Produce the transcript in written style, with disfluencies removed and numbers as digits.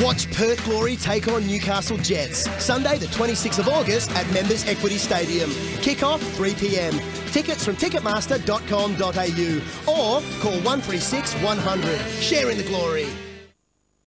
Watch Perth Glory take on Newcastle Jets, Sunday the 26th of August at Members Equity Stadium. Kick-off 3 p.m. Tickets from ticketmaster.com.au or call 136 100. Share in the glory.